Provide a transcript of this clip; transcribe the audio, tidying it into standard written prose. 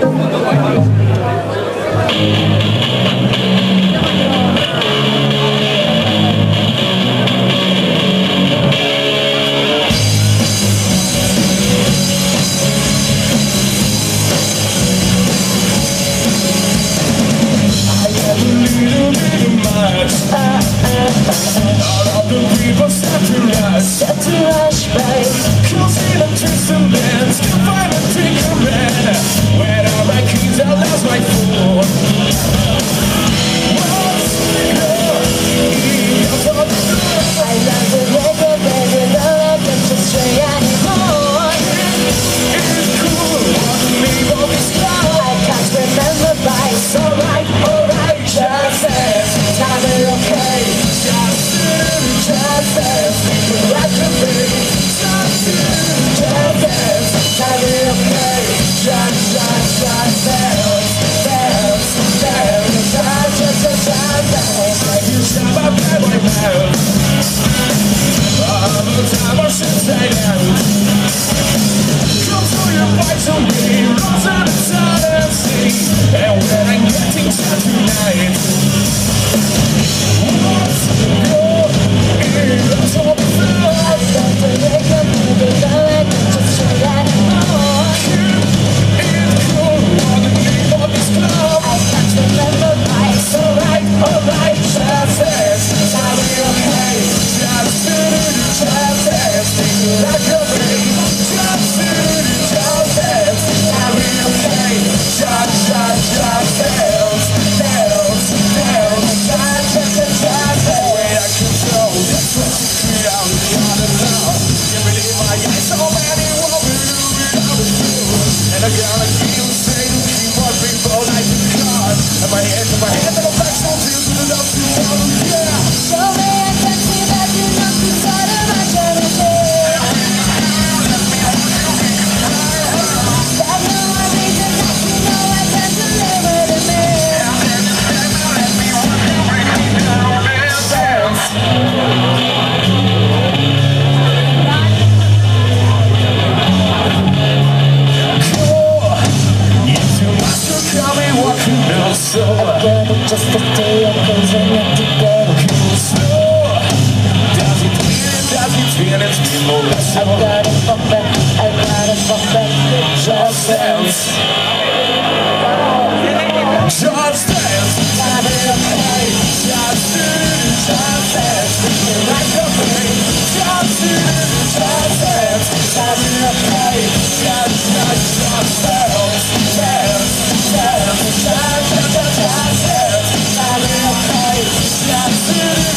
All of the people start to rush by. Closing up to some lands, can find a drinker man. When all my keys are lost, my fool. What's your I love the record, baby, no, I can't just stray anymore. It's cool, wanna leave all this love. I can't remember, but it's alright, just as time is okay. Just as I can be. Just as time is okay. Just like you shot my bed right now. All the time I should say out. Come through your bikes on me, rose out of sun and sea. And when I'm getting shot tonight, what's your that's all the thing. I start to make a movie, but I can't just show that anymore. It's cool, wanna leave all this club. I can't remember, but it's alright, just as time is okay. Just as I can be. Just as time is okay. Just way I control. That's what you feel. I'm trying to love. Can't believe my eyes. So many want me to be out of you. And I gotta keep saying, keep on people like the cars. And my hands and I'm back so feel good enough to want to yeah. Show me I can see that you're not inside of my charity. There's no one reason that you know I can't deliver to me. So I gotta just to stay up cause I'm not together. So does it feel it's been more less. I gotta fuck back, just dance. Just dance, time is okay. Just dance, like a thing. Just dance, time is okay. Just dance.